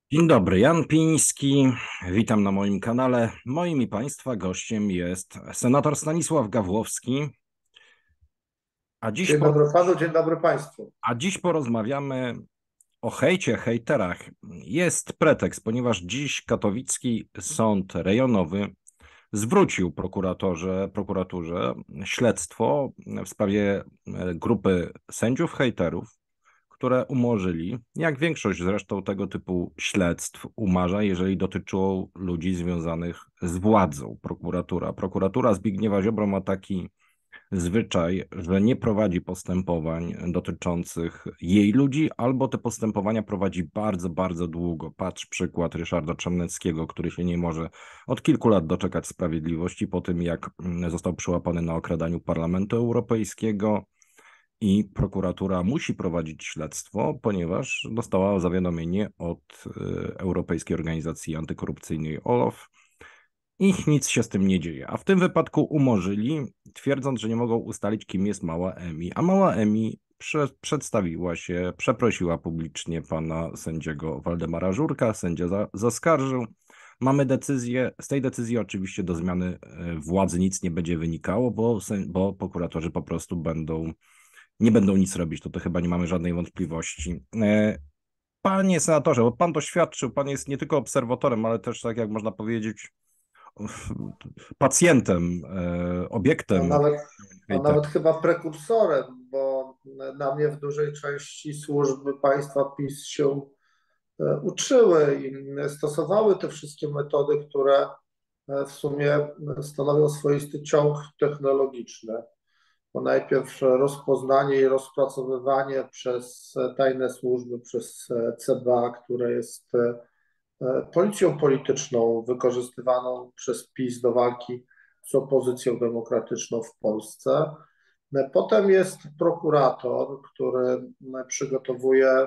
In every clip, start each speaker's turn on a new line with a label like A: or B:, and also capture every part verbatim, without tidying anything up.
A: Dzień dobry, Jan Piński. Witam na moim kanale. Moim i Państwa gościem jest senator Stanisław Gawłowski. A dziś,
B: Dzień
A: po,
B: dobry panu, dzień dobry państwu.
A: a dziś porozmawiamy o hejcie, hejterach. Jest pretekst, ponieważ dziś katowicki sąd rejonowy zwrócił prokuratorze, prokuraturze śledztwo w sprawie grupy sędziów hejterów, które umorzyli, jak większość zresztą tego typu śledztw umarza, jeżeli dotyczą ludzi związanych z władzą. Prokuratura. Prokuratura Zbigniewa Ziobro ma taki zwyczaj, że nie prowadzi postępowań dotyczących jej ludzi, albo te postępowania prowadzi bardzo, bardzo długo. Patrz przykład Ryszarda Czarneckiego, który się nie może od kilku lat doczekać sprawiedliwości po tym, jak został przyłapany na okradaniu Parlamentu Europejskiego. I prokuratura musi prowadzić śledztwo, ponieważ dostała zawiadomienie od Europejskiej Organizacji Antykorupcyjnej OLAF i nic się z tym nie dzieje. A w tym wypadku umorzyli, twierdząc, że nie mogą ustalić, kim jest mała Emi. A mała Emi prze przedstawiła się, przeprosiła publicznie pana sędziego Waldemara Żurka, sędzia za zaskarżył. Mamy decyzję, z tej decyzji oczywiście do zmiany władzy nic nie będzie wynikało, bo, bo prokuratorzy po prostu będą nie będą nic robić, to, to chyba nie mamy żadnej wątpliwości. Panie senatorze, bo pan doświadczył, pan jest nie tylko obserwatorem, ale też, tak jak można powiedzieć, pacjentem, obiektem.
B: A nawet, a
A: hejterów.
B: nawet chyba prekursorem, bo na mnie w dużej części służby państwa PiS się uczyły i stosowały te wszystkie metody, które w sumie stanowią swoisty ciąg technologiczny. Bo najpierw rozpoznanie i rozpracowywanie przez tajne służby, przez C B A, które jest policją polityczną wykorzystywaną przez PiS do walki z opozycją demokratyczną w Polsce. Potem jest prokurator, który przygotowuje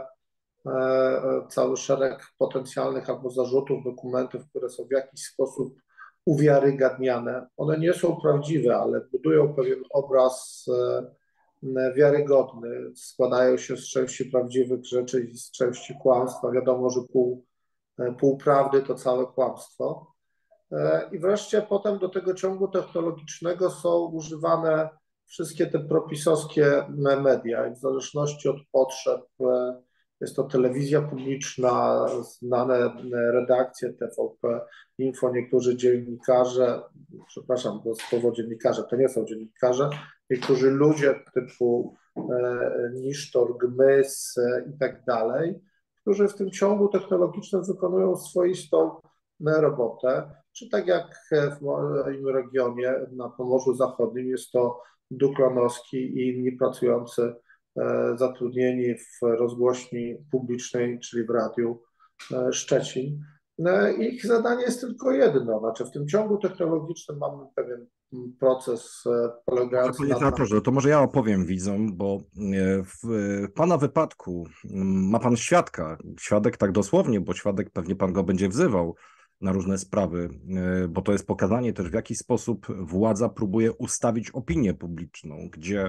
B: cały szereg potencjalnych albo zarzutów, dokumentów, które są w jakiś sposób uwiarygadniane. One nie są prawdziwe, ale budują pewien obraz wiarygodny, składają się z części prawdziwych rzeczy i z części kłamstwa. Wiadomo, że pół, pół prawdy to całe kłamstwo. I wreszcie potem do tego ciągu technologicznego są używane wszystkie te propisowskie media i w zależności od potrzeb jest to telewizja publiczna, znane redakcje T V P Info, niektórzy dziennikarze, przepraszam, to słowo dziennikarze, to nie są dziennikarze, niektórzy ludzie typu Nisztor, Gmys i tak dalej, którzy w tym ciągu technologicznym wykonują swoistą robotę, czy tak jak w moim regionie na Pomorzu Zachodnim jest to Duklanowski i inni pracujący zatrudnieni w rozgłośni publicznej, czyli w Radiu Szczecin. Ich zadanie jest tylko jedno, znaczy w tym ciągu technologicznym mamy pewien proces polegający
A: Panie
B: na...
A: senatorze, to może ja opowiem widzom, bo w pana wypadku ma pan świadka, świadek tak dosłownie, bo świadek pewnie pan go będzie wzywał na różne sprawy, bo to jest pokazanie też, w jaki sposób władza próbuje ustawić opinię publiczną, gdzie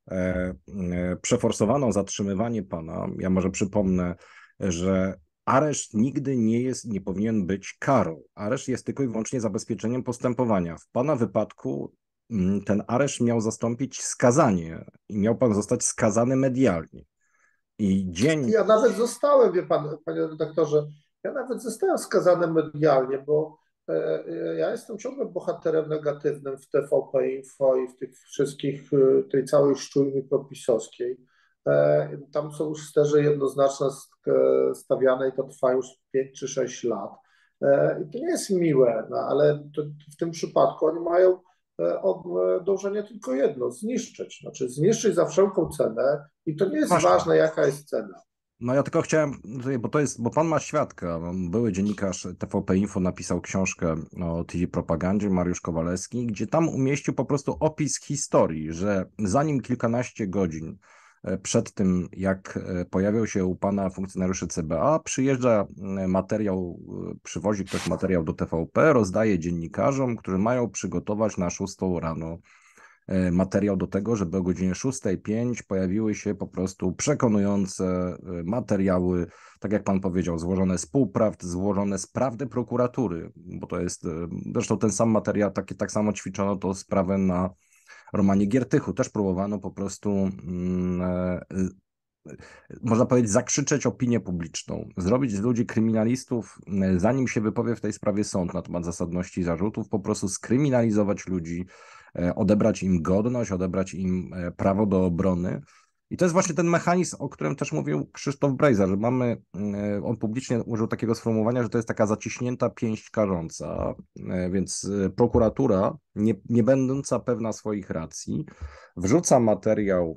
A: przeforsowano zatrzymywanie pana. Ja może przypomnę, że areszt nigdy nie jest, nie powinien być karą. Areszt jest tylko i wyłącznie zabezpieczeniem postępowania. W pana wypadku ten areszt miał zastąpić skazanie i miał pan zostać skazany medialnie. I dzień...
B: Ja nawet zostałem, wie pan, panie redaktorze, ja nawet zostałem skazany medialnie, bo ja jestem ciągle bohaterem negatywnym w T V P Info i w tych wszystkich, tej całej szczujni propisowskiej. Tam są już sterze jednoznaczne stawiane i to trwa już pięć czy sześć lat. I to nie jest miłe, no, ale to, w tym przypadku oni mają dążenie tylko jedno, zniszczyć. Znaczy zniszczyć za wszelką cenę i to nie jest
A: Właśnie.
B: ważne, jaka jest cena.
A: No ja tylko chciałem, bo to jest, bo pan ma świadka, były dziennikarz T V P Info napisał książkę o T V propagandzie, Mariusz Kowalewski, gdzie tam umieścił po prostu opis historii, że zanim kilkanaście godzin przed tym, jak pojawiał się u pana funkcjonariuszy C B A, przyjeżdża materiał, przywozi ktoś materiał do T V P, rozdaje dziennikarzom, którzy mają przygotować na szóstą rano materiał do tego, żeby o godzinie szóstej pięć pojawiły się po prostu przekonujące materiały, tak jak pan powiedział, złożone z półprawd, złożone z prawdy prokuratury, bo to jest, zresztą ten sam materiał, tak, tak samo ćwiczono to sprawę na Romanie Giertychu. Też próbowano po prostu, mm, można powiedzieć, zakrzyczeć opinię publiczną, zrobić z ludzi kryminalistów, zanim się wypowie w tej sprawie sąd na temat zasadności zarzutów, po prostu skryminalizować ludzi, odebrać im godność, odebrać im prawo do obrony. I to jest właśnie ten mechanizm, o którym też mówił Krzysztof Brejza, że mamy, on publicznie użył takiego sformułowania, że to jest taka zaciśnięta pięść karząca, więc prokuratura, nie, nie będąca pewna swoich racji, wrzuca materiał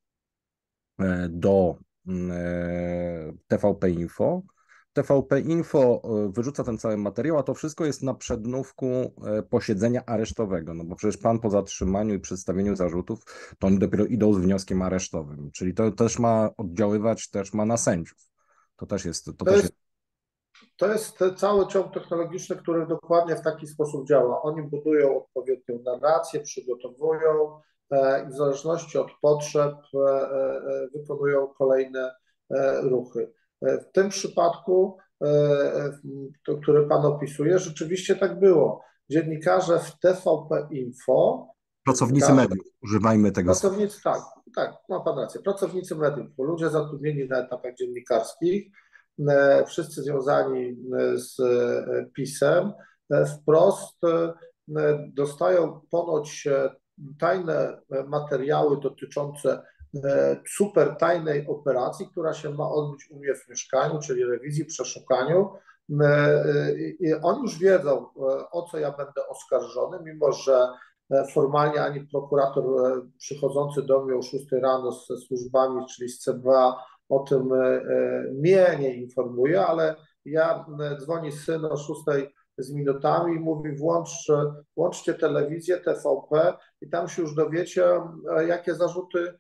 A: do T V P Info. T V P Info wyrzuca ten cały materiał, a to wszystko jest na przednówku posiedzenia aresztowego, no bo przecież pan po zatrzymaniu i przedstawieniu zarzutów, to oni dopiero idą z wnioskiem aresztowym, czyli to też ma oddziaływać, też ma na sędziów. To też jest... To,
B: To
A: też
B: jest,
A: jest...
B: to jest cały ciąg technologiczny, który dokładnie w taki sposób działa. Oni budują odpowiednią narrację, przygotowują i w zależności od potrzeb wykonują kolejne ruchy. W tym przypadku, to, który pan opisuje, rzeczywiście tak było. Dziennikarze w T V P Info,
A: Pracownicy mediów, używajmy tego słowa.
B: Pracownicy, tak, tak, ma pan rację. Pracownicy mediów, ludzie zatrudnieni na etapach dziennikarskich, wszyscy związani z PiS-em, wprost dostają ponoć tajne materiały dotyczące super tajnej operacji, która się ma odbyć u mnie w mieszkaniu, czyli rewizji, przeszukaniu. I oni już wiedzą, o co ja będę oskarżony, mimo że formalnie ani prokurator przychodzący do mnie o szóstej rano ze służbami, czyli z C B A, o tym mnie nie informuje, ale ja dzwoni syn o szóstej z minutami i mówi włącz, włączcie telewizję T V P i tam się już dowiecie, jakie zarzuty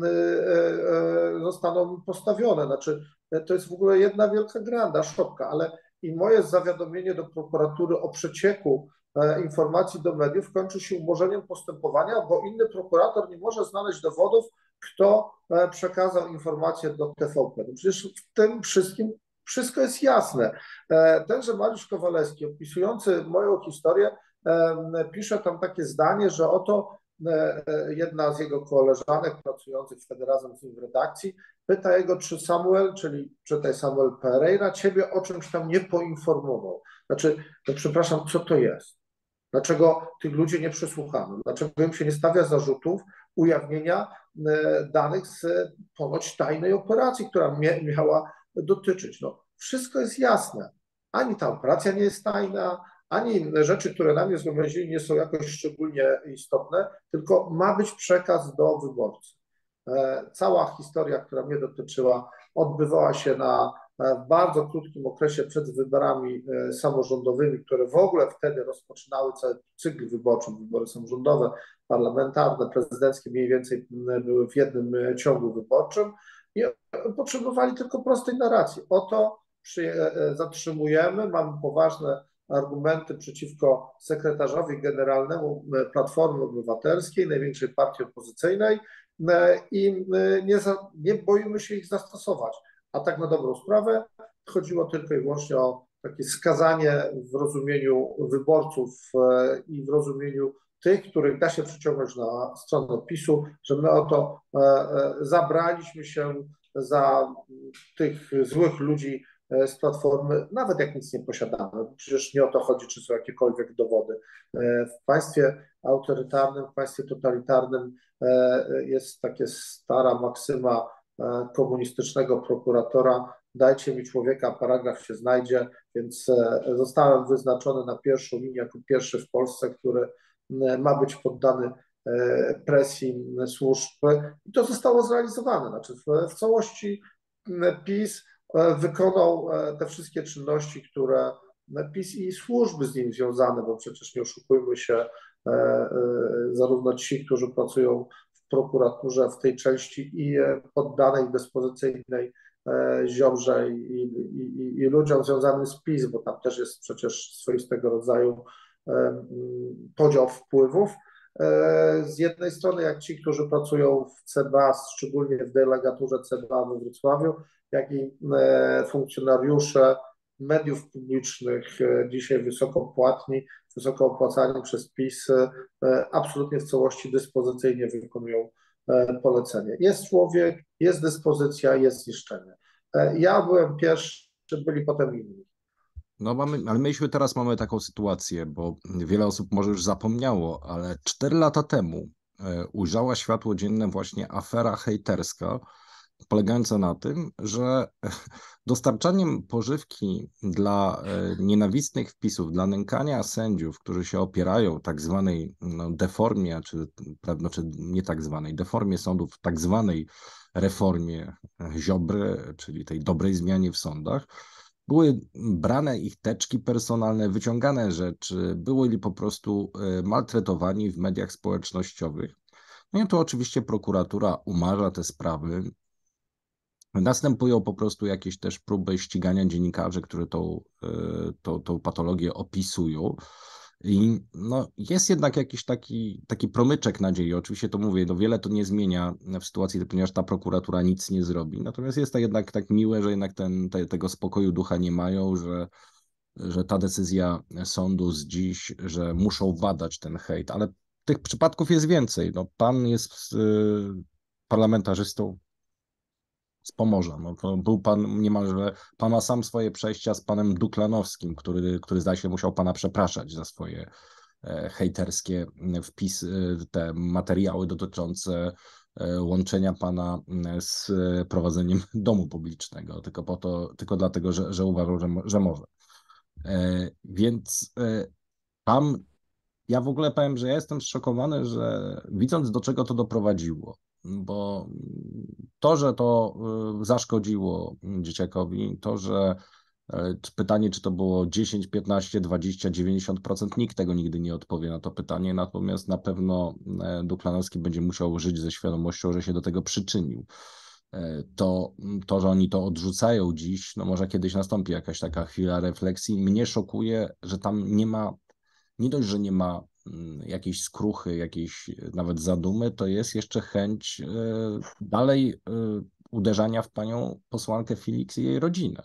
B: zostaną postawione. Znaczy, to jest w ogóle jedna wielka granda, szopka, ale i moje zawiadomienie do prokuratury o przecieku informacji do mediów kończy się umorzeniem postępowania, bo inny prokurator nie może znaleźć dowodów, kto przekazał informacje do T V P. No przecież w tym wszystkim wszystko jest jasne. Tenże Mariusz Kowalewski, opisujący moją historię, pisze tam takie zdanie, że oto jedna z jego koleżanek pracujących wtedy razem z nim w redakcji pyta jego, czy Samuel, czyli czytaj Samuel Pereira, ciebie o czymś tam nie poinformował. Znaczy, no przepraszam, co to jest? Dlaczego tych ludzi nie przesłuchano? Dlaczego im się nie stawia zarzutów ujawnienia danych z ponoć tajnej operacji, która miała dotyczyć? No, wszystko jest jasne. Ani ta operacja nie jest tajna, ani rzeczy, które na mnie zgromadzili, nie są jakoś szczególnie istotne, tylko ma być przekaz do wyborcy. Cała historia, która mnie dotyczyła, odbywała się na w bardzo krótkim okresie przed wyborami samorządowymi, które w ogóle wtedy rozpoczynały cały cykl wyborczy, wybory samorządowe, parlamentarne, prezydenckie, mniej więcej były w jednym ciągu wyborczym i potrzebowali tylko prostej narracji. Oto zatrzymujemy, mamy poważne argumenty przeciwko sekretarzowi generalnemu Platformy Obywatelskiej, największej partii opozycyjnej i nie, za, nie boimy się ich zastosować. A tak na dobrą sprawę chodziło tylko i wyłącznie o takie skazanie w rozumieniu wyborców i w rozumieniu tych, których da się przyciągnąć na stronę PiS-u, że my oto zabraliśmy się za tych złych ludzi z Platformy, nawet jak nic nie posiadamy. Przecież nie o to chodzi, czy są jakiekolwiek dowody. W państwie autorytarnym, w państwie totalitarnym jest takie stara maksyma komunistycznego prokuratora: dajcie mi człowieka, paragraf się znajdzie, więc zostałem wyznaczony na pierwszą linię jako pierwszy w Polsce, który ma być poddany presji służb i to zostało zrealizowane. Znaczy w, w całości PiS wykonał te wszystkie czynności, które PiS i służby z nim związane, bo przecież nie oszukujmy się, zarówno ci, którzy pracują w prokuraturze w tej części i poddanej dyspozycyjnej Ziobrze i, i, i ludziom związanym z PiS, bo tam też jest przecież swoistego rodzaju podział wpływów, z jednej strony jak ci, którzy pracują w C B A, szczególnie w delegaturze C B A we Wrocławiu, jak i funkcjonariusze mediów publicznych, dzisiaj wysoko płatni, wysoko opłacani przez PiS, absolutnie w całości dyspozycyjnie wykonują polecenie. Jest człowiek, jest dyspozycja, jest ziszczenie. Ja byłem pierwszy, byli potem inni.
A: No mamy, ale myśmy teraz mamy taką sytuację, bo wiele osób może już zapomniało, ale cztery lata temu e, ujrzała światło dzienne właśnie afera hejterska, polegająca na tym, że dostarczaniem pożywki dla e, nienawistnych wpisów, dla nękania sędziów, którzy się opierają tak zwanej no, deformie, czy, prawda, czy nie tak zwanej deformie sądów, tak zwanej reformie Ziobry, czyli tej dobrej zmianie w sądach, były brane ich teczki personalne, wyciągane rzeczy, byli po prostu maltretowani w mediach społecznościowych. No i to oczywiście prokuratura umarza te sprawy. Następują po prostu jakieś też próby ścigania dziennikarzy, którzy tą, tą, tą patologię opisują. I no, jest jednak jakiś taki, taki promyczek nadziei. Oczywiście to mówię, no wiele to nie zmienia w sytuacji, ponieważ ta prokuratura nic nie zrobi. Natomiast jest to jednak tak miłe, że jednak ten, te, tego spokoju ducha nie mają, że, że ta decyzja sądu z dziś, że muszą badać ten hejt. Ale tych przypadków jest więcej. No, pan jest y, parlamentarzystą z Pomorza. No, to był pan niemalże, pan ma sam swoje przejścia z panem Duklanowskim, który, który zdaje się musiał pana przepraszać za swoje e, hejterskie wpisy, te materiały dotyczące e, łączenia pana z prowadzeniem domu publicznego, tylko po to, tylko dlatego, że, że uważał, że, że może. E, więc e, tam ja w ogóle powiem, że ja jestem zszokowany, że widząc do czego to doprowadziło, bo to, że to y, zaszkodziło dzieciakowi, to, że y, pytanie, czy to było dziesięć, piętnaście, dwadzieścia, dziewięćdziesiąt procent, nikt tego nigdy nie odpowie na to pytanie, natomiast na pewno y, Duklanowski będzie musiał żyć ze świadomością, że się do tego przyczynił. Y, To, to, że oni to odrzucają dziś, no może kiedyś nastąpi jakaś taka chwila refleksji. Mnie szokuje, że tam nie ma, nie dość, że nie ma jakiejś skruchy, jakiejś nawet zadumy, to jest jeszcze chęć dalej uderzania w panią posłankę Felix i jej rodzinę.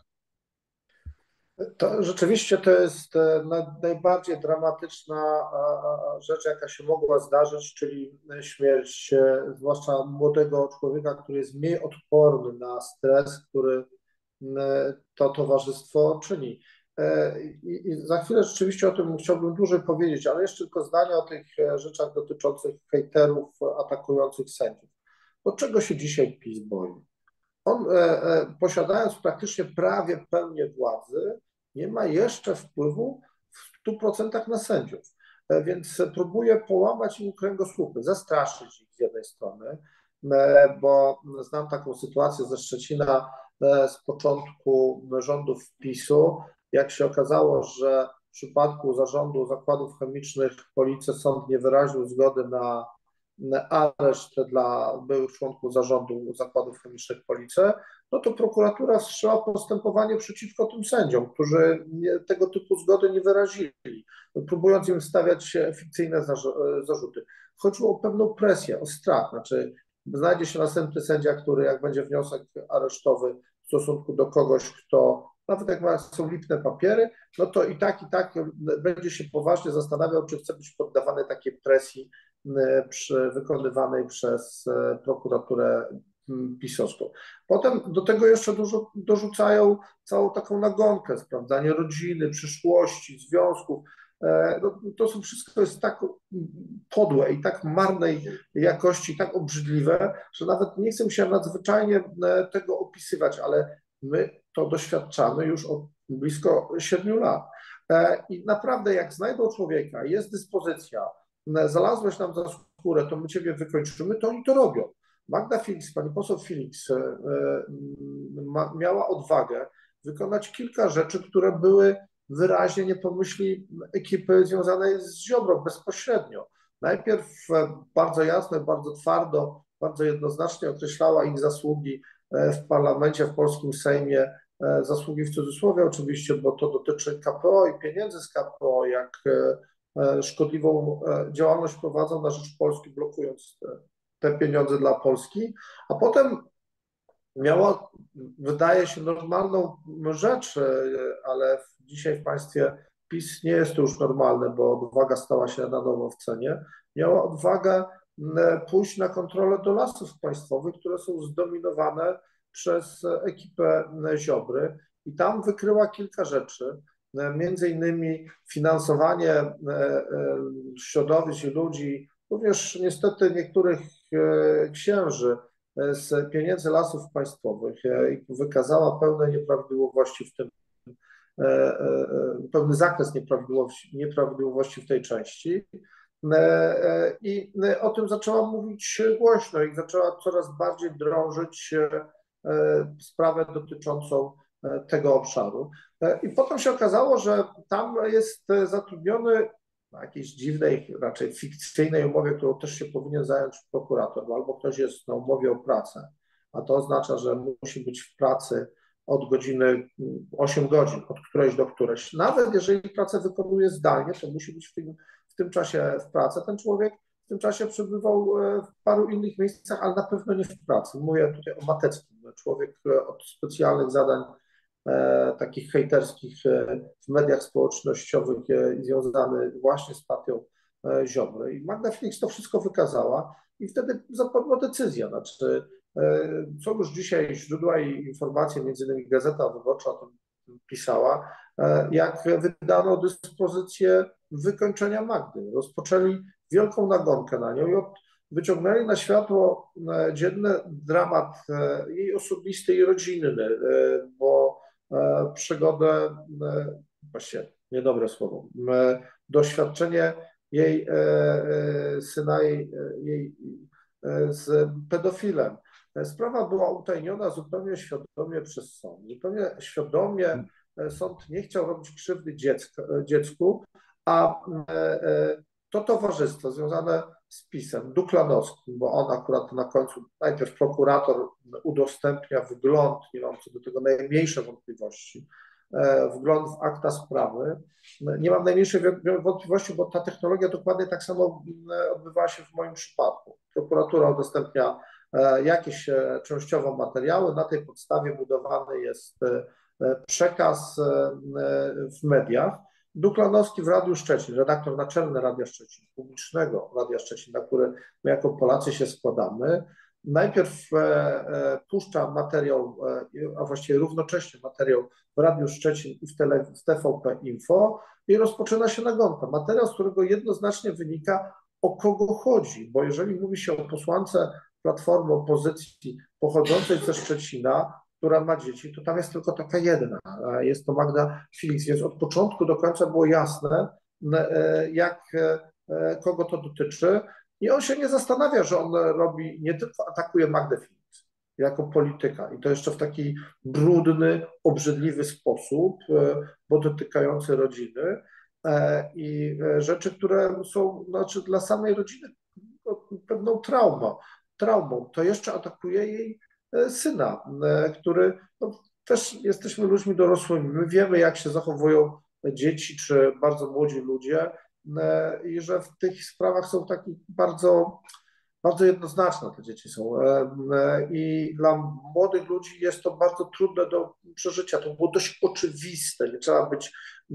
B: To rzeczywiście to jest najbardziej dramatyczna rzecz, jaka się mogła zdarzyć, czyli śmierć, zwłaszcza młodego człowieka, który jest mniej odporny na stres, który to towarzystwo czyni. I za chwilę rzeczywiście o tym chciałbym dłużej powiedzieć, ale jeszcze tylko zdanie o tych rzeczach dotyczących hejterów atakujących sędziów. Bo czego się dzisiaj PiS boi? On, posiadając praktycznie prawie pełnię władzy, nie ma jeszcze wpływu w stu procentach na sędziów, więc próbuje połamać im kręgosłupy, zastraszyć ich z jednej strony, bo znam taką sytuację ze Szczecina z początku rządów PiSu, jak się okazało, że w przypadku zarządu zakładów chemicznych Police sąd nie wyraził zgody na areszt dla byłych członków zarządu zakładów chemicznych Police, no to prokuratura wszczęła postępowanie przeciwko tym sędziom, którzy nie, tego typu zgody nie wyrazili, próbując im stawiać fikcyjne zarzuty. Chodziło o pewną presję, o strach, znaczy znajdzie się następny sędzia, który jak będzie wniosek aresztowy w stosunku do kogoś, kto nawet jak ma są lipne papiery, no to i tak, i tak będzie się poważnie zastanawiał, czy chce być poddawany takiej presji przy, wykonywanej przez prokuraturę pisowską. Potem do tego jeszcze dużo, dorzucają całą taką nagonkę, sprawdzanie rodziny, przyszłości, związków. No, to są wszystko jest tak podłe i tak marnej jakości, tak obrzydliwe, że nawet nie chcę się nadzwyczajnie tego opisywać, ale my to doświadczamy już od blisko siedmiu lat. I naprawdę jak znajdą człowieka, jest dyspozycja, znalazłeś nam za skórę, to my ciebie wykończymy, to oni to robią. Magda Felix, pani poseł Felix miała odwagę wykonać kilka rzeczy, które były wyraźnie nie pomyśli ekipy związanej z Ziobrą bezpośrednio. Najpierw bardzo jasno, bardzo twardo, bardzo jednoznacznie określała ich zasługi w parlamencie, w polskim Sejmie, zasługi w cudzysłowie oczywiście, bo to dotyczy K P O i pieniędzy z K P O, jak szkodliwą działalność prowadzą na rzecz Polski, blokując te, te pieniądze dla Polski, a potem miała, wydaje się, normalną rzecz, ale dzisiaj w państwie PiS nie jest to już normalne, bo odwaga stała się na nowo w cenie. Miała odwagę pójść na kontrolę do lasów państwowych, które są zdominowane przez ekipę Ziobry i tam wykryła kilka rzeczy, między innymi finansowanie środowisk i ludzi, również niestety niektórych księży z pieniędzy lasów państwowych i wykazała pełne nieprawidłowości w tym, pełny zakres nieprawidłowości, nieprawidłowości w tej części. I o tym zaczęła mówić głośno i zaczęła coraz bardziej drążyć sprawę dotyczącą tego obszaru. I potem się okazało, że tam jest zatrudniony na jakiejś dziwnej, raczej fikcyjnej umowie, którą też się powinien zająć prokurator, albo ktoś jest na umowie o pracę, a to oznacza, że musi być w pracy od godziny osiem godzin, od którejś do którejś. Nawet jeżeli pracę wykonuje zdalnie, to musi być w tym, w tym czasie w pracy. Ten człowiek w tym czasie przebywał w paru innych miejscach, ale na pewno nie w pracy. Mówię tutaj o Mateckim. Człowiek od specjalnych zadań e, takich hejterskich e, w mediach społecznościowych e, związany właśnie z partią e, Ziobry. I Magda Felix to wszystko wykazała i wtedy zapadła decyzja. Znaczy, e, są już dzisiaj źródła i informacje, między innymi Gazeta Wyborcza o tym pisała, e, jak wydano dyspozycję wykończenia Magdy. Rozpoczęli wielką nagonkę na nią i od wyciągnęli na światło dzienne dramat jej osobisty i rodzinny, bo przygodę, właściwie niedobre słowo, doświadczenie jej syna, jej, jej z pedofilem. Sprawa była utajniona zupełnie świadomie przez sąd. Zupełnie świadomie sąd nie chciał robić krzywdy dziecka, dziecku, a to towarzystwo związane z PiS-em, Duklanowskim, bo on akurat na końcu, najpierw prokurator udostępnia wgląd, nie mam co do tego najmniejszej wątpliwości, wgląd w akta sprawy. Nie mam najmniejszej wątpliwości, bo ta technologia dokładnie tak samo odbywała się w moim przypadku. Prokuratura udostępnia jakieś częściowo materiały, na tej podstawie budowany jest przekaz w mediach. Duklanowski w Radiu Szczecin, redaktor naczelny Radia Szczecin, publicznego Radia Szczecin, na które my jako Polacy się składamy, najpierw e, e, puszcza materiał, e, a właściwie równocześnie materiał w Radiu Szczecin i w, tele, w T V P Info i rozpoczyna się nagonka. Materiał, z którego jednoznacznie wynika, o kogo chodzi, bo jeżeli mówi się o posłance Platformy opozycji pochodzącej ze Szczecina, która ma dzieci, to tam jest tylko taka jedna. Jest to Magda Felix, więc od początku do końca było jasne, jak, kogo to dotyczy. I on się nie zastanawia, że on robi, nie tylko atakuje Magdę Felix jako polityka i to jeszcze w taki brudny, obrzydliwy sposób, bo dotykający rodziny i rzeczy, które są znaczy dla samej rodziny pewną traumą. traumą. To jeszcze atakuje jej syna, który no, też jesteśmy ludźmi dorosłymi. My wiemy, jak się zachowują dzieci czy bardzo młodzi ludzie i że w tych sprawach są takie bardzo, bardzo jednoznaczne te dzieci są. I dla młodych ludzi jest to bardzo trudne do przeżycia. To było dość oczywiste. Nie trzeba być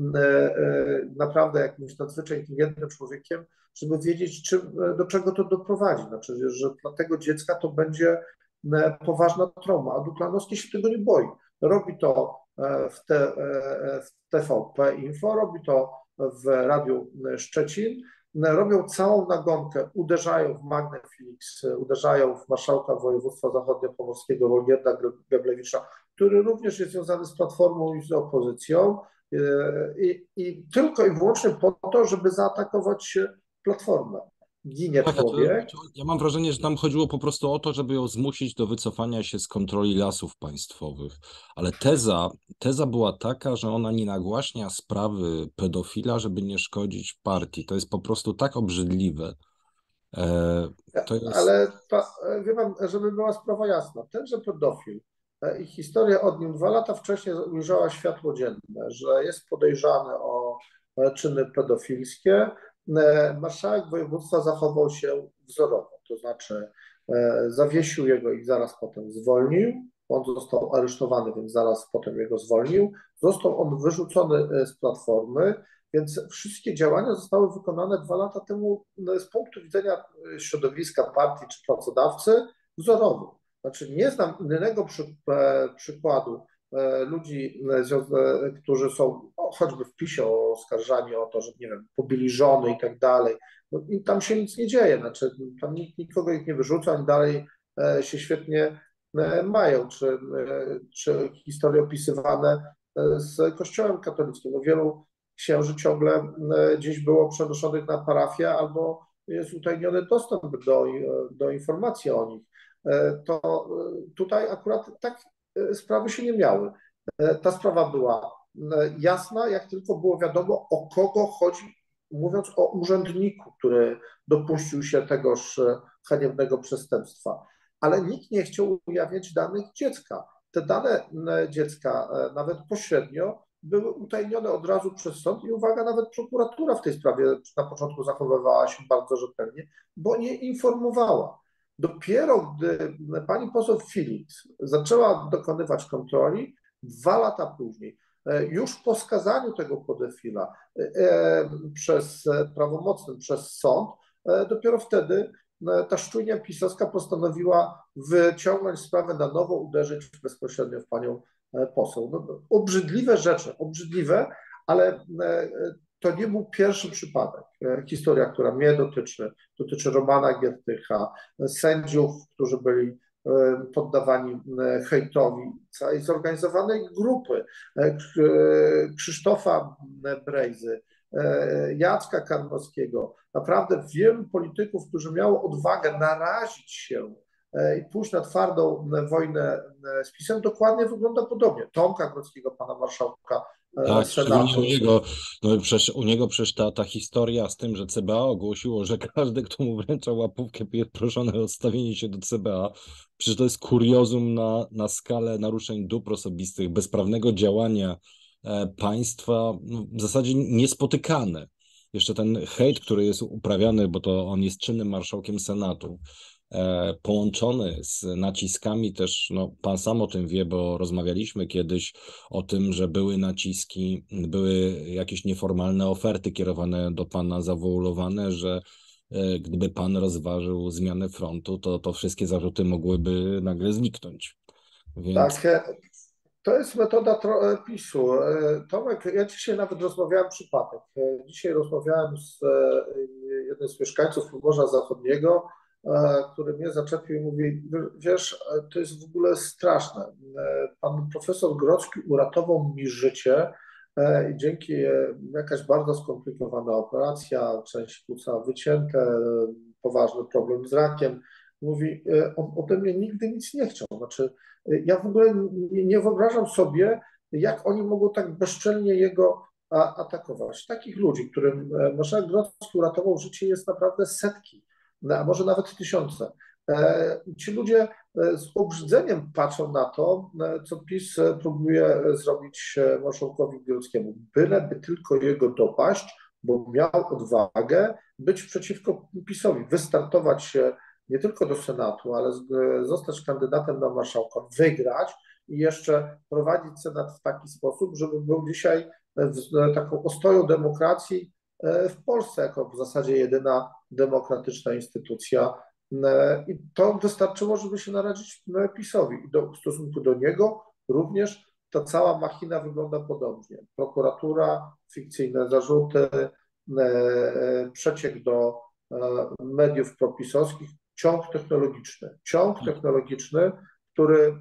B: naprawdę jakimś nadzwyczaj inteligentnym człowiekiem, żeby wiedzieć, czym, do czego to doprowadzi. Znaczy, że dla tego dziecka to będzie poważna trauma, a Duklanowski się tego nie boi. Robi to w, te, w T V P Info, robi to w Radiu Szczecin, robią całą nagonkę, uderzają w Magdę Felix, uderzają w marszałka województwa zachodniopomorskiego Wolgierda Geblewicza, który również jest związany z Platformą i z opozycją i, i tylko i wyłącznie po to, żeby zaatakować Platformę. Ginie
A: Tak, a to,
B: człowiek.
A: to ja mam wrażenie, że tam chodziło po prostu o to, żeby ją zmusić do wycofania się z kontroli lasów państwowych. Ale teza, teza była taka, że ona nie nagłaśnia sprawy pedofila, żeby nie szkodzić partii. To jest po prostu tak obrzydliwe. E, to jest...
B: Ale to, wie pan, żeby była sprawa jasna, tenże pedofil i historia od nim dwa lata wcześniej ujrzała światło dzienne, że jest podejrzany o czyny pedofilskie marszałek województwa zachował się wzorowo, to znaczy zawiesił jego i zaraz potem zwolnił. On został aresztowany, więc zaraz potem jego zwolnił. Został on wyrzucony z Platformy, więc wszystkie działania zostały wykonane dwa lata temu z punktu widzenia środowiska partii czy pracodawcy wzorowo. Znaczy nie znam innego przy, przykładu ludzi, którzy są choćby w PiSie oskarżani o to, że nie wiem, pobili żony i tak dalej. No, i tam się nic nie dzieje, znaczy tam nikt, nikogo ich nie wyrzuca, oni dalej się świetnie mają, czy, czy historie opisywane z Kościołem katolickim. No, wielu księży ciągle gdzieś było przenoszonych na parafię albo jest utajniony dostęp do, do informacji o nich. To tutaj akurat tak sprawy się nie miały. Ta sprawa była jasna, jak tylko było wiadomo, o kogo chodzi, mówiąc o urzędniku, który dopuścił się tegoż haniebnego przestępstwa. Ale nikt nie chciał ujawniać danych dziecka. Te dane dziecka, nawet pośrednio, były utajnione od razu przez sąd i uwaga, nawet prokuratura w tej sprawie na początku zachowywała się bardzo rzetelnie, bo nie informowała. Dopiero gdy pani poseł Philips zaczęła dokonywać kontroli, dwa lata później, już po skazaniu tego pedofila przez prawomocnym, przez sąd, dopiero wtedy ta szczujnia pisowska postanowiła wyciągnąć sprawę na nowo, uderzyć bezpośrednio w panią poseł. No, obrzydliwe rzeczy, obrzydliwe, ale to nie był pierwszy przypadek. Historia, która mnie dotyczy, dotyczy Romana Giertycha, sędziów, którzy byli poddawani hejtowi, całej zorganizowanej grupy, Krzysztofa Brejzy, Jacka Karnowskiego, naprawdę wielu polityków, którzy miało odwagę narazić się i pójść na twardą wojnę z PiS-em, dokładnie wygląda podobnie. Tomka Grodzkiego, pana marszałka
A: Tak, szczególnie
B: Senatu.
A: u niego, no przecież, u niego przecież ta, ta historia z tym, że C B A ogłosiło, że każdy, kto mu wręcza łapówkę, proszony o odstawienie się do C B A, przecież to jest kuriozum na, na skalę naruszeń dóbr osobistych, bezprawnego działania e, państwa, no, w zasadzie niespotykane. Jeszcze ten hejt, który jest uprawiany, bo to on jest czynnym marszałkiem Senatu, e, połączony z naciskami też, no pan sam o tym wie, bo rozmawialiśmy kiedyś o tym, że były naciski, były jakieś nieformalne oferty kierowane do pana, zawualowane, że e, gdyby pan rozważył zmianę frontu, to, to wszystkie zarzuty mogłyby nagle zniknąć. Więc
B: Tak, to jest metoda PiSu. Tomek, ja dzisiaj nawet rozmawiałem przypadek. Dzisiaj rozmawiałem z jednym z mieszkańców Pomorza Zachodniego, który mnie zaczepił i mówi, wiesz, to jest w ogóle straszne. Pan profesor Grodzki uratował mi życie i dzięki jakaś bardzo skomplikowana operacja, część płuca wycięte, poważny problem z rakiem. Mówi, on ode mnie nigdy nic nie chciał. Znaczy, ja w ogóle nie, nie wyobrażam sobie, jak oni mogą tak bezczelnie jego a, atakować. Takich ludzi, którym marszałek Grodzki uratował życie, jest naprawdę setki, a może nawet tysiące. Ci ludzie z obrzydzeniem patrzą na to, co PiS próbuje zrobić marszałkowi Grodzkiemu, byleby tylko jego dopaść, bo miał odwagę być przeciwko PiSowi, wystartować się nie tylko do Senatu, ale zostać kandydatem na marszałka, wygrać i jeszcze prowadzić Senat w taki sposób, żeby był dzisiaj taką ostoją demokracji w Polsce, jako w zasadzie jedyna demokratyczna instytucja. I to wystarczyło, żeby się narazić PiSowi. I do, w stosunku do niego również ta cała machina wygląda podobnie. Prokuratura, fikcyjne zarzuty, przeciek do mediów propisowskich, ciąg technologiczny. Ciąg technologiczny, który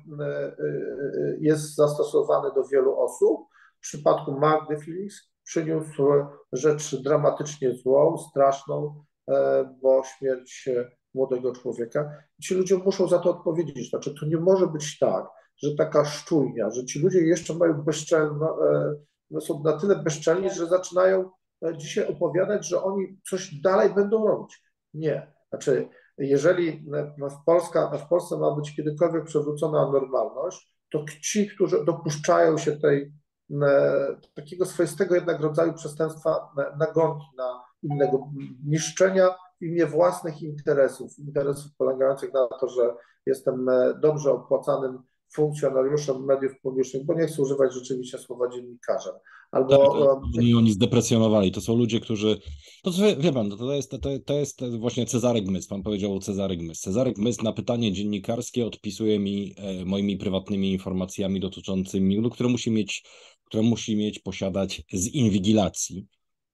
B: jest zastosowany do wielu osób. W przypadku Magdy Philips przyniósł rzecz dramatycznie złą, straszną, bo śmierć młodego człowieka. Ci ludzie muszą za to odpowiedzieć. Znaczy, to nie może być tak, że taka szczujnia, że ci ludzie jeszcze mają bezczelne, są na tyle bezczelni, że zaczynają dzisiaj opowiadać, że oni coś dalej będą robić. Nie. Znaczy, jeżeli w, Polska, w Polsce ma być kiedykolwiek przywrócona normalność, to ci, którzy dopuszczają się tej takiego swoistego jednak rodzaju przestępstwa nagonki na innego, niszczenia w imię własnych interesów, interesów polegających na to, że jestem dobrze opłacanym funkcjonariuszem mediów publicznych, bo nie chcę używać rzeczywiście słowa dziennikarzem,
A: Tak, to
B: albo
A: oni, oni zdeprecjonowali. To są ludzie, którzy. To, to wie pan, to, to, jest, to, to jest właśnie Cezary Gmys. Pan powiedział o Cezary Gmys. Cezary Gmys na pytanie dziennikarskie odpisuje mi e, moimi prywatnymi informacjami dotyczącymi, no, które musi mieć, które musi mieć, posiadać z inwigilacji.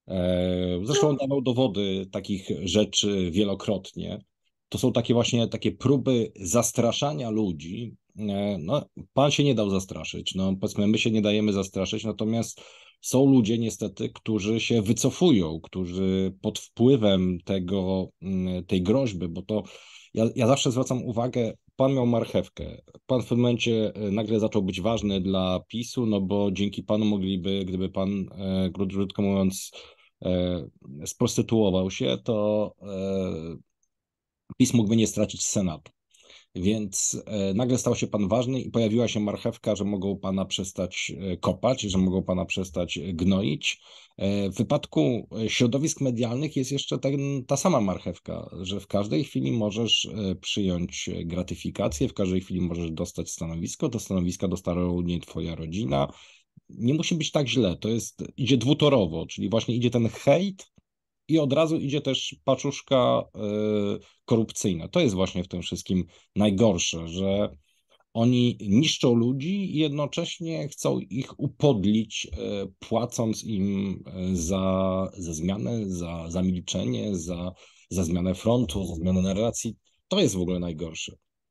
A: E, zresztą on
B: no,
A: dawał dowody takich rzeczy wielokrotnie. To są takie właśnie takie próby zastraszania ludzi. E, no, pan się nie dał zastraszyć. No, powiedzmy, my się nie dajemy zastraszyć, natomiast są ludzie niestety, którzy się wycofują, którzy pod wpływem tego, mm, tej groźby, bo to ja, ja zawsze zwracam uwagę, pan miał marchewkę. Pan w pewnym momencie e, nagle zaczął być ważny dla PiSu, no bo dzięki panu mogliby, gdyby pan, e, krótko mówiąc, e, sprostytuował się, to e, PiS mógłby nie stracić Senatu. Więc e, nagle stał się pan ważny i pojawiła się marchewka, że mogą pana przestać e, kopać, że mogą pana przestać gnoić. E, w wypadku środowisk medialnych jest jeszcze ten, ta sama marchewka, że w każdej chwili możesz e, przyjąć gratyfikację, w każdej chwili możesz dostać stanowisko, to stanowiska dostaną nie twoja rodzina. Nie musi być tak źle, to jest, idzie dwutorowo, czyli właśnie idzie ten hejt, i od razu idzie też paczuszka y, korupcyjna. To jest właśnie w tym wszystkim najgorsze, że oni niszczą ludzi i jednocześnie chcą ich upodlić, y, płacąc im y, za, za zmianę, za, za milczenie, za, za zmianę frontu, za zmianę narracji. To jest w ogóle najgorsze.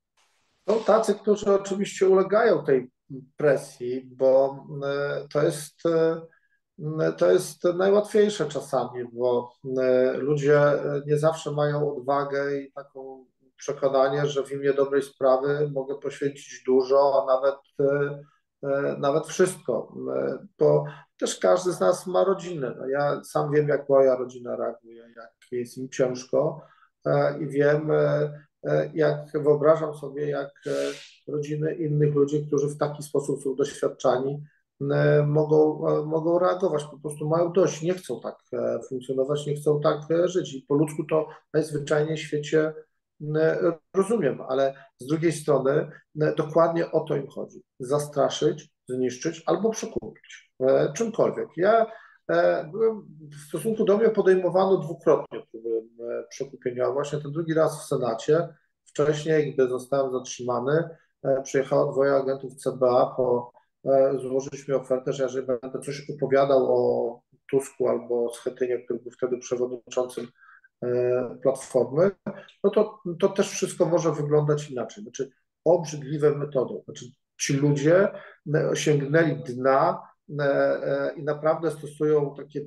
B: są tacy, którzy oczywiście ulegają tej presji, bo e, to jest, e, to jest najłatwiejsze czasami, bo e, ludzie nie zawsze mają odwagę i taką przekonanie, że w imię dobrej sprawy mogę poświęcić dużo, a nawet, e, e, nawet wszystko. E, Bo też każdy z nas ma rodzinę. No ja sam wiem, jak moja rodzina reaguje, jak jest im ciężko e, i wiem, e, e, jak wyobrażam sobie, jak e, rodziny innych ludzi, którzy w taki sposób są doświadczani, e, mogą, e, mogą reagować, po prostu mają dość, nie chcą tak e, funkcjonować, nie chcą tak e, żyć. I po ludzku to najzwyczajniej w świecie e, rozumiem, ale z drugiej strony e, dokładnie o to im chodzi. Zastraszyć, zniszczyć albo przekupić. E, Czymkolwiek. Ja e, byłem, w stosunku do mnie podejmowano dwukrotnie próby e, przekupienia, a właśnie ten drugi raz w Senacie. Wcześniej, gdy zostałem zatrzymany, e, przyjechało dwoje agentów C B A po e, złożyć mi ofertę, że jeżeli będę coś opowiadał o Tusku albo o Schetynie, który był wtedy przewodniczącym e, Platformy, no to, to też wszystko może wyglądać inaczej. Znaczy, obrzydliwe metody. Znaczy, ci ludzie e, osiągnęli dna e, e, i naprawdę stosują takie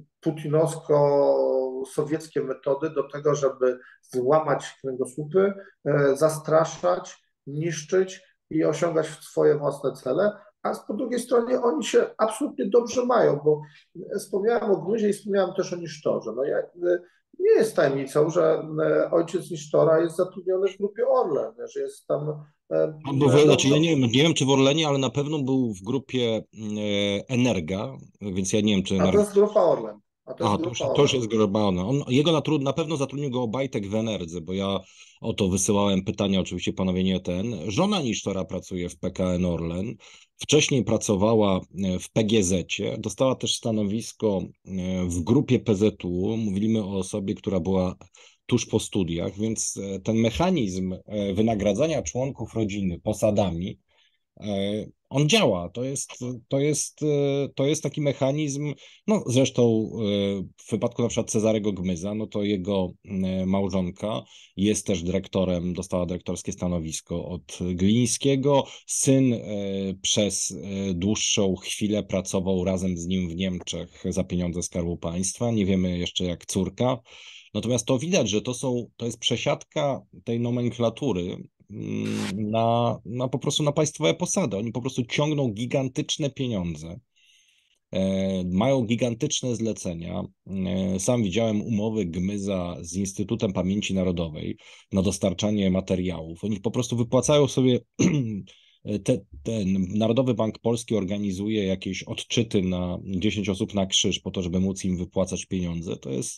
B: putinowsko-sowieckie metody do tego, żeby złamać kręgosłupy, e, zastraszać, niszczyć i osiągać swoje własne cele. A po drugiej stronie oni się absolutnie dobrze mają, bo wspomniałem o Gruzie i wspomniałem też o Nisztorze. No ja, e, nie jest tajemnicą, że e, ojciec Nisztora jest zatrudniony w grupie Orlen, że jest tam. e,
A: On był, w-
B: No,
A: znaczy ja
B: no,
A: nie wiem, nie wiem czy w Orlenie, ale na pewno był w grupie e, Energa, więc ja nie wiem czy
B: a to
A: Energa.
B: jest grupa Orlen. A to jest
A: Aha, to już,
B: grupa
A: to już
B: Orlen.
A: jest Grobauer. On, jego natrud, na pewno zatrudnił go Obajtek w Enerdze, bo ja o to wysyłałem pytania, oczywiście panowie nie ten. Żona Nisztora pracuje w P K N Orlen, wcześniej pracowała e, w P G Z-cie, dostała też stanowisko e, w grupie P Z U. Mówimy o osobie, która była tuż po studiach, więc e, ten mechanizm e, wynagradzania członków rodziny posadami, E, on działa. To jest, to jest, e, to jest taki mechanizm, no zresztą e, w wypadku na przykład Cezarego Gmyza, no to jego e, małżonka jest też dyrektorem, dostała dyrektorskie stanowisko od Glińskiego. Syn e, przez e, dłuższą chwilę pracował razem z nim w Niemczech za pieniądze Skarbu Państwa. Nie wiemy jeszcze jak córka. Natomiast to widać, że to są, to jest przesiadka tej nomenklatury mm, na, na po prostu na państwowe posady. Oni po prostu ciągną gigantyczne pieniądze, e, mają gigantyczne zlecenia. E, sam widziałem umowy Gmyza z Instytutem Pamięci Narodowej na dostarczanie materiałów. Oni po prostu wypłacają sobie te, ten Narodowy Bank Polski organizuje jakieś odczyty na dziesięć osób na krzyż po to, żeby móc im wypłacać pieniądze. To jest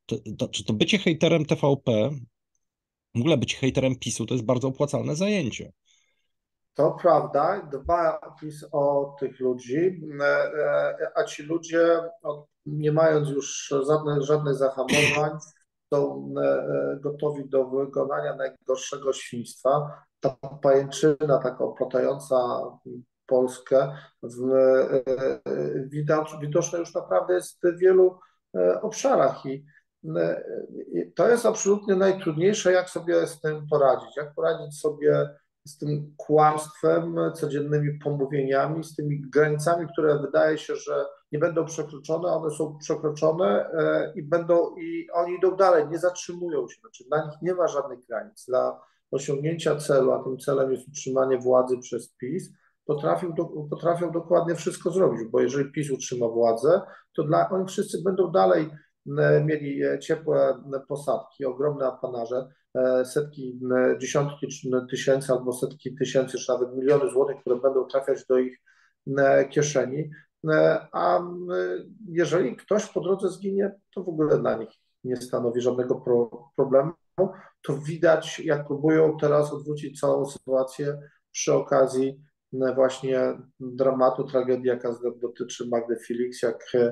A: to, to, czy to bycie hejterem T V P, w ogóle być hejterem PiSu, to jest bardzo opłacalne zajęcie.
B: To prawda, dba PiS o tych ludzi, e, e, a ci ludzie, o- nie mając już żadnych, żadnych zahamowań, są e, e, gotowi do wykonania najgorszego świństwa. Ta pajęczyna taka oplatająca Polskę w, e, e, widać, widoczna już naprawdę jest w wielu e, obszarach i e, i to jest absolutnie najtrudniejsze, jak sobie z tym poradzić, jak poradzić sobie z tym kłamstwem, codziennymi pomówieniami, z tymi granicami, które wydaje się, że nie będą przekroczone, one są przekroczone e, i będą, i oni idą dalej, nie zatrzymują się. Znaczy, dla nich nie ma żadnych granic. Dla osiągnięcia celu, a tym celem jest utrzymanie władzy przez PiS, potrafią, do, potrafią dokładnie wszystko zrobić, bo jeżeli PiS utrzyma władzę, to dla, oni wszyscy będą dalej e, mieli e, ciepłe posadki, ogromne apanaże, e, setki, e, dziesiątki tysięcy albo setki tysięcy, czy nawet miliony złotych, które będą trafiać do ich e, kieszeni. E, A e, jeżeli ktoś po drodze zginie, to w ogóle dla nich nie stanowi żadnego pro, problemu. To widać, jak próbują teraz odwrócić całą sytuację przy okazji e, właśnie dramatu, tragedii, jaka dotyczy Magdy Felix, jak e,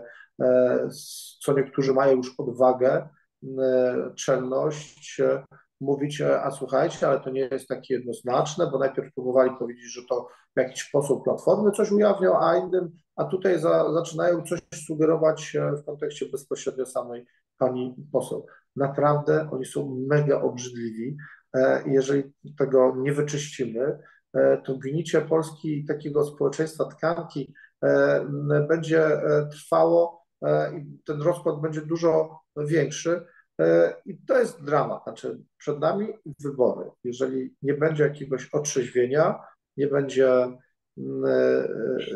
B: co niektórzy mają już odwagę, e, czelność e, mówić, e, a słuchajcie, ale to nie jest takie jednoznaczne, bo najpierw próbowali powiedzieć, że to w jakiś sposób Platformy coś ujawniał, a innym, a tutaj za, zaczynają coś sugerować e, w kontekście bezpośrednio samej pani poseł. Naprawdę oni są mega obrzydliwi. E, Jeżeli tego nie wyczyścimy, e, to gnicie Polski, takiego społeczeństwa tkanki e, będzie e, trwało e, i ten rozkład będzie dużo większy. E, I to jest dramat. Znaczy, przed nami wybory. Jeżeli nie będzie jakiegoś otrzeźwienia, nie będzie mm, e,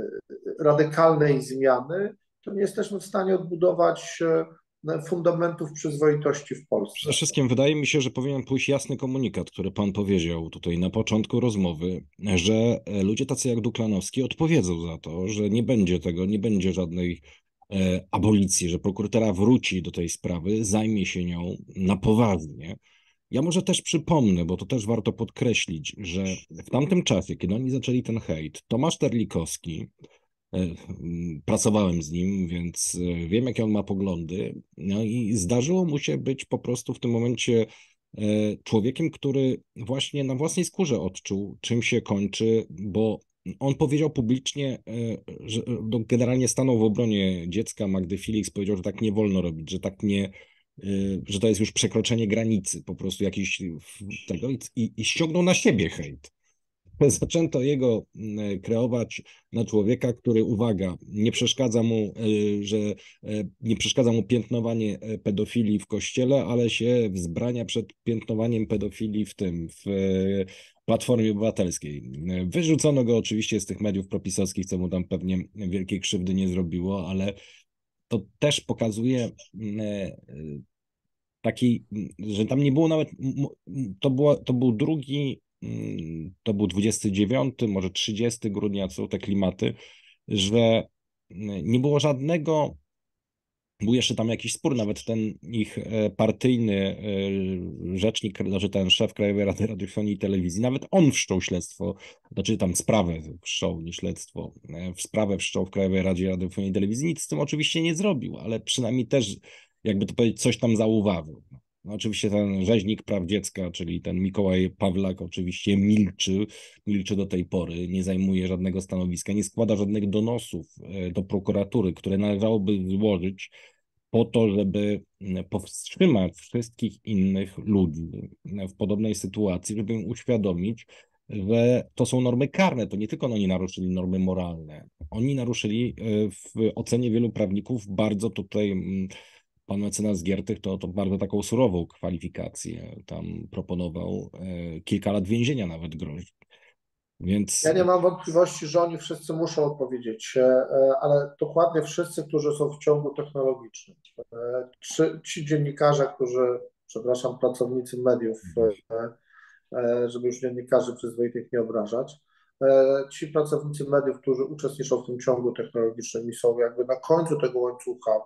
B: radykalnej zmiany, to nie jesteśmy w stanie odbudować e, fundamentów przyzwoitości w
A: Przede
B: Polsce.
A: wszystkim wydaje mi się, że powinien pójść jasny komunikat, który pan powiedział tutaj na początku rozmowy, że e, ludzie tacy jak Duklanowski odpowiedzą za to, że nie będzie tego, nie będzie żadnej e, abolicji, że prokuratura wróci do tej sprawy, zajmie się nią na poważnie. Ja może też przypomnę, bo to też warto podkreślić, że w tamtym czasie, kiedy oni zaczęli ten hejt, Tomasz Terlikowski, e, m, pracowałem z nim, więc e, wiem, jakie on ma poglądy. No i zdarzyło mu się być po prostu w tym momencie e, człowiekiem, który właśnie na własnej skórze odczuł, czym się kończy, bo on powiedział publicznie, e, że no, generalnie stanął w obronie dziecka Magdy Felix, powiedział, że tak nie wolno robić, że tak nie, y, że to jest już przekroczenie granicy po prostu jakiś w- tego i, i i ściągnął na siebie hejt. Zaczęto jego mm, kreować na człowieka, który, uwaga, nie przeszkadza mu, y, że y, nie przeszkadza mu piętnowanie y, pedofilii w kościele, ale się wzbrania przed piętnowaniem pedofilii w tym, w y, Platformie Obywatelskiej. Y, Wyrzucono go oczywiście z tych mediów propisowskich, co mu tam pewnie wielkiej krzywdy nie zrobiło, ale to też pokazuje mm, y, taki, że tam nie było nawet, m- m- to, było, to był drugi, mm, to był dwudziesty dziewiąty, może trzydziesty grudnia, są te klimaty, że mm, nie było żadnego, był jeszcze tam jakiś spór, nawet ten ich e, partyjny e, rzecznik, znaczy ten szef Krajowej Rady Radiofonii i Telewizji, nawet on wszczął śledztwo, znaczy tam sprawę wszczął, nie śledztwo, e, w sprawę wszczął w Krajowej Radzie Radiofonii i Telewizji, nic z tym oczywiście nie zrobił, ale przynajmniej też, jakby to powiedzieć, coś tam zauważył. No, oczywiście ten rzeźnik praw dziecka, czyli ten Mikołaj Pawlak, oczywiście milczy, milczy do tej pory, nie zajmuje żadnego stanowiska, nie składa żadnych donosów e, do prokuratury, które należałoby złożyć po to, żeby mm, powstrzymać wszystkich innych ludzi w podobnej sytuacji, żeby im uświadomić, że to są normy karne. To nie tylko oni naruszyli normy moralne. Oni naruszyli e, w ocenie wielu prawników bardzo tutaj mm, pan mecenas Giertych to, to bardzo taką surową kwalifikację tam proponował. e, Kilka lat więzienia nawet grozi.
B: Ja
A: Więc
B: nie mam wątpliwości, że oni wszyscy muszą odpowiedzieć, e, e, ale dokładnie wszyscy, którzy są w ciągu technologicznym. E, Czy ci dziennikarze, którzy, przepraszam, pracownicy mediów, e, e, żeby już dziennikarzy przyzwoitych nie obrażać, e, ci pracownicy mediów, którzy uczestniczą w tym ciągu technologicznym i są jakby na końcu tego łańcucha,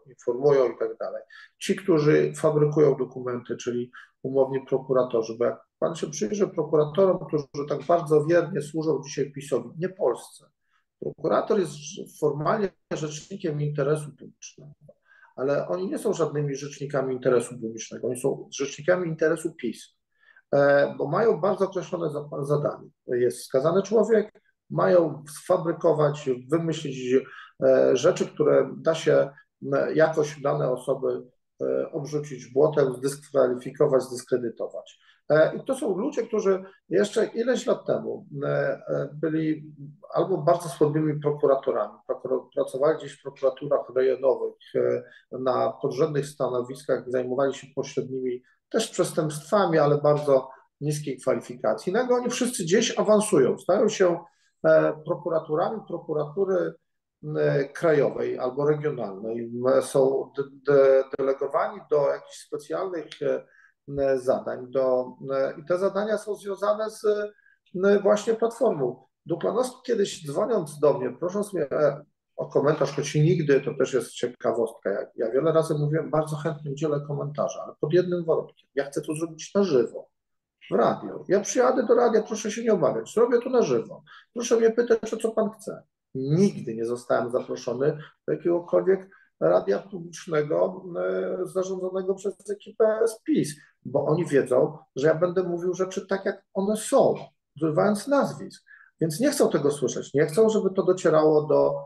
B: informują i tak dalej. Ci, którzy fabrykują dokumenty, czyli umowni prokuratorzy, bo jak pan się przyjrzy prokuratorom, którzy tak bardzo wiernie służą dzisiaj PiS-owi, nie Polsce. Prokurator jest formalnie rzecznikiem interesu publicznego, ale oni nie są żadnymi rzecznikami interesu publicznego, oni są rzecznikami interesu PiS, bo mają bardzo określone zadanie. Jest skazany człowiek, mają sfabrykować, wymyślić rzeczy, które da się jakoś dane osoby obrzucić błotem, zdyskwalifikować, zdyskredytować. I to są ludzie, którzy jeszcze ileś lat temu byli albo bardzo słabymi prokuratorami, pracowali gdzieś w prokuraturach rejonowych, na podrzędnych stanowiskach, zajmowali się pośrednimi też przestępstwami, ale bardzo niskiej kwalifikacji. Nagle oni wszyscy gdzieś awansują, stają się prokuraturami prokuratury krajowej albo regionalnej, są de de delegowani do jakichś specjalnych zadań. Do, I te zadania są związane z właśnie Platformą. Duklanowski kiedyś dzwoniąc do mnie, prosząc mnie o komentarz, choć nigdy, to też jest ciekawostka, ja, ja wiele razy mówiłem, bardzo chętnie udzielę komentarza, ale pod jednym warunkiem. Ja chcę to zrobić na żywo, w radio. Ja przyjadę do radia, proszę się nie obawiać, zrobię to na żywo. Proszę mnie pytać, o co pan chce. Nigdy nie zostałem zaproszony do jakiegokolwiek radia publicznego zarządzanego przez ekipę z PiS, bo oni wiedzą, że ja będę mówił rzeczy tak, jak one są, używając nazwisk. Więc nie chcą tego słyszeć, nie chcą, żeby to docierało do,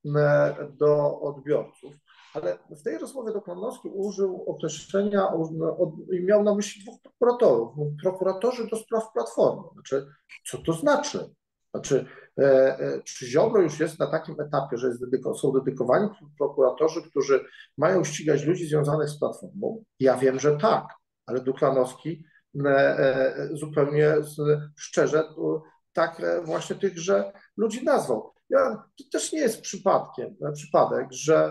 B: do odbiorców. Ale w tej rozmowie Duklanowski użył określenia i miał na myśli dwóch prokuratorów. Prokuratorzy do spraw Platformy. Znaczy, co to znaczy? Znaczy, czy Ziobro już jest na takim etapie, że jest dedyko, są dedykowani prokuratorzy, którzy mają ścigać ludzi związanych z Platformą? Ja wiem, że tak, ale Duklanowski zupełnie szczerze tak właśnie tychże ludzi nazwał. Ja, to też nie jest przypadkiem, przypadek, że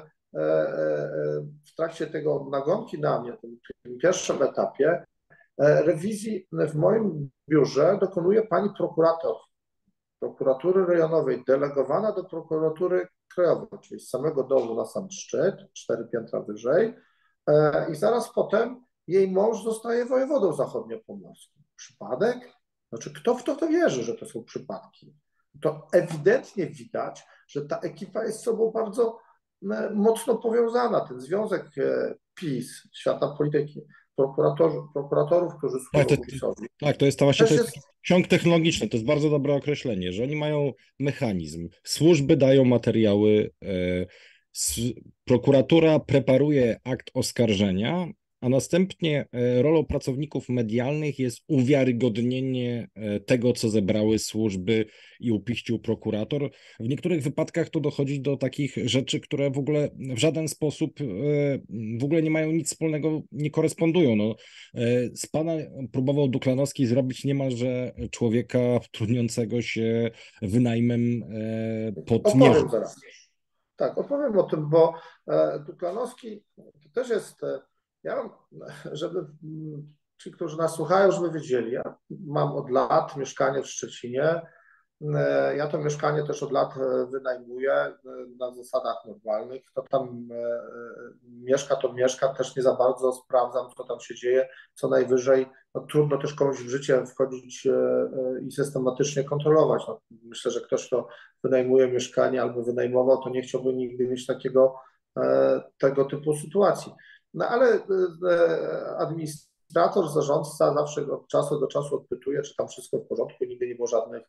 B: w trakcie tego nagonki na mnie, tym, tym pierwszym etapie, rewizji w moim biurze dokonuje pani prokurator prokuratury rejonowej, delegowana do prokuratury krajowej, czyli z samego dołu na sam szczyt, cztery piętra wyżej, i zaraz potem jej mąż zostaje wojewodą zachodniopomorskim. Przypadek? Znaczy, kto w to, to wierzy, że to są przypadki? To ewidentnie widać, że ta ekipa jest z sobą bardzo mocno powiązana. Ten związek PiS, świata polityki, prokuratorów, prokuratorów którzy
A: Tak,
B: służą
A: to,
B: PiS-owi.
A: tak, to jest to właśnie to jest
B: jest...
A: ciąg technologiczny, to jest bardzo dobre określenie, że oni mają mechanizm. Służby dają materiały, e, s, prokuratura preparuje akt oskarżenia, a następnie rolą pracowników medialnych jest uwiarygodnienie tego, co zebrały służby i upiścił prokurator. W niektórych wypadkach to dochodzi do takich rzeczy, które w ogóle w żaden sposób w ogóle nie mają nic wspólnego, nie korespondują. No, z pana próbował Duklanowski zrobić niemalże człowieka trudniącego się wynajmem pod
B: Opowiem zaraz. Tak, opowiem o tym, bo Duklanowski to też jest... Ja, żeby ci, którzy nas słuchają, żeby wiedzieli, ja mam od lat mieszkanie w Szczecinie. Ja to mieszkanie też od lat wynajmuję na zasadach normalnych. Kto tam mieszka, to mieszka. Też nie za bardzo sprawdzam, co tam się dzieje. Co najwyżej, no, trudno też komuś w życie wchodzić i systematycznie kontrolować. No, myślę, że ktoś, kto wynajmuje mieszkanie albo wynajmował, to nie chciałby nigdy mieć takiego tego typu sytuacji. No ale administrator, zarządca zawsze od czasu do czasu odpytuje, czy tam wszystko w porządku, nigdy nie było żadnych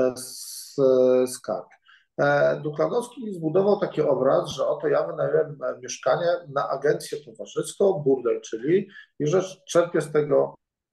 B: skarg. Duklanowski zbudował taki obraz, że oto ja wynająłem mieszkanie na agencję towarzyską, burdel, czyli i że czerpię z tego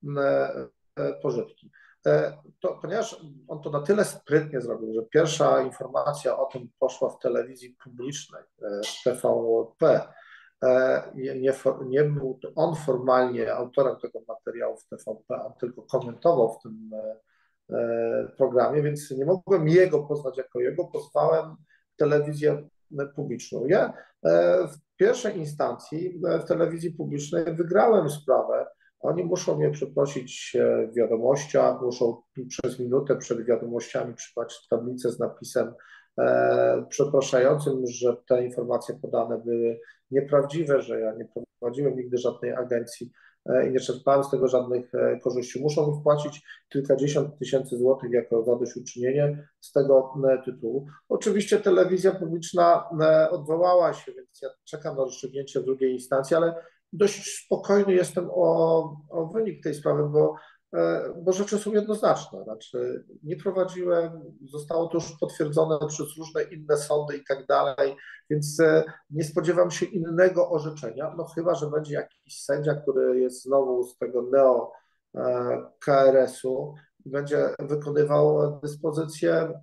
B: pożytki. To, ponieważ on to na tyle sprytnie zrobił, że pierwsza informacja o tym poszła w telewizji publicznej, w T V P, Nie, nie, nie był on formalnie autorem tego materiału w T V P, on tylko komentował w tym programie, więc nie mogłem jego pozwać jako jego, pozwałem telewizję publiczną. Ja w pierwszej instancji w telewizji publicznej wygrałem sprawę. Oni muszą mnie przeprosić w wiadomościach, muszą przez minutę przed wiadomościami przypać tablicę z napisem przepraszającym, że te informacje podane były nieprawdziwe, że ja nie prowadziłem nigdy żadnej agencji i nie czerpałem z tego żadnych korzyści. Muszą mi wpłacić kilkadziesiąt tysięcy złotych jako zadośćuczynienie z tego tytułu. Oczywiście telewizja publiczna odwołała się, więc ja czekam na rozstrzygnięcie w drugiej instancji, ale dość spokojny jestem o, o wynik tej sprawy, bo, bo rzeczy są jednoznaczne. Znaczy, nie prowadziłem, zostało to już potwierdzone przez różne inne sądy i tak dalej, więc nie spodziewam się innego orzeczenia, no chyba że będzie jakiś sędzia, który jest znowu z tego neo K R S-u i będzie wykonywał dyspozycje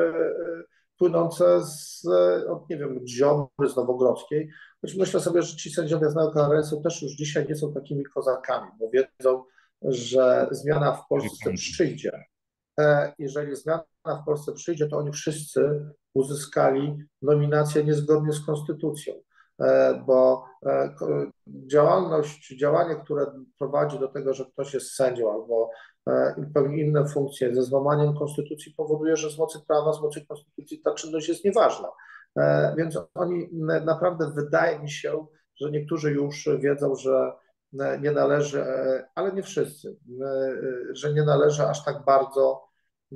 B: płynące z, od, nie wiem, Ziobry, z Nowogrodzkiej. Choć myślę sobie, że ci sędziowie z neo K R S-u też już dzisiaj nie są takimi kozakami, bo wiedzą, że zmiana w Polsce przyjdzie. Jeżeli zmiana w Polsce przyjdzie, to oni wszyscy uzyskali nominację niezgodnie z konstytucją, bo działalność, działanie, które prowadzi do tego, że ktoś jest sędzią albo pełni inne funkcje ze złamaniem konstytucji, powoduje, że z mocy prawa, z mocy konstytucji ta czynność jest nieważna. Więc oni naprawdę, wydaje mi się, że niektórzy już wiedzą, że nie należy, ale nie wszyscy, że nie należy aż tak bardzo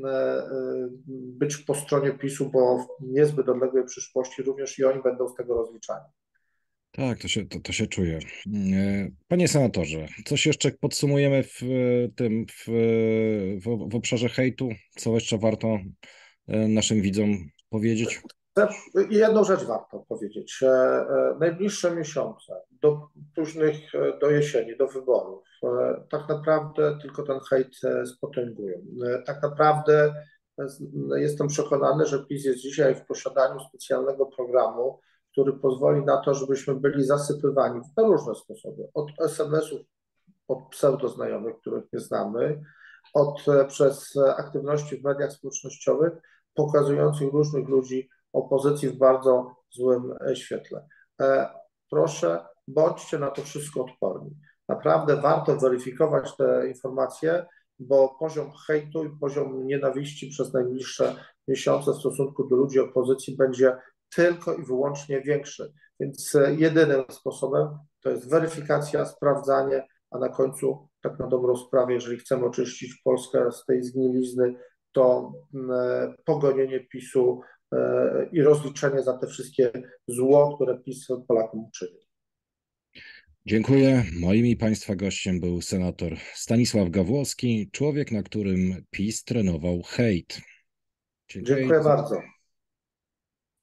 B: być po stronie PiSu, bo w niezbyt odległej przyszłości również i oni będą z tego rozliczani.
A: Tak, to się, to, to się czuje. Panie senatorze, coś jeszcze podsumujemy w tym, w, w, w obszarze hejtu? Co jeszcze warto naszym widzom powiedzieć?
B: Jedną rzecz warto powiedzieć. Najbliższe miesiące, do późnych, do jesieni, do wyborów, tak naprawdę tylko ten hejt spotęgują. Tak naprawdę jestem przekonany, że PiS jest dzisiaj w posiadaniu specjalnego programu, który pozwoli na to, żebyśmy byli zasypywani na różne sposoby. Od es em esów, od pseudoznajomych, których nie znamy, od, przez aktywności w mediach społecznościowych, pokazujących różnych ludzi opozycji w bardzo złym świetle. Proszę, bądźcie na to wszystko odporni. Naprawdę warto weryfikować te informacje, bo poziom hejtu i poziom nienawiści przez najbliższe miesiące w stosunku do ludzi opozycji będzie tylko i wyłącznie większy. Więc jedynym sposobem to jest weryfikacja, sprawdzanie, a na końcu, tak na dobrą sprawę, jeżeli chcemy oczyścić Polskę z tej zgnilizny, to pogonienie PiSu i rozliczenie za te wszystkie zło, które PiS Polakom uczynił.
A: Dziękuję. Moim i Państwa gościem był senator Stanisław Gawłowski, człowiek, na którym PiS trenował hejt.
B: Dziękuję, Dziękuję bardzo.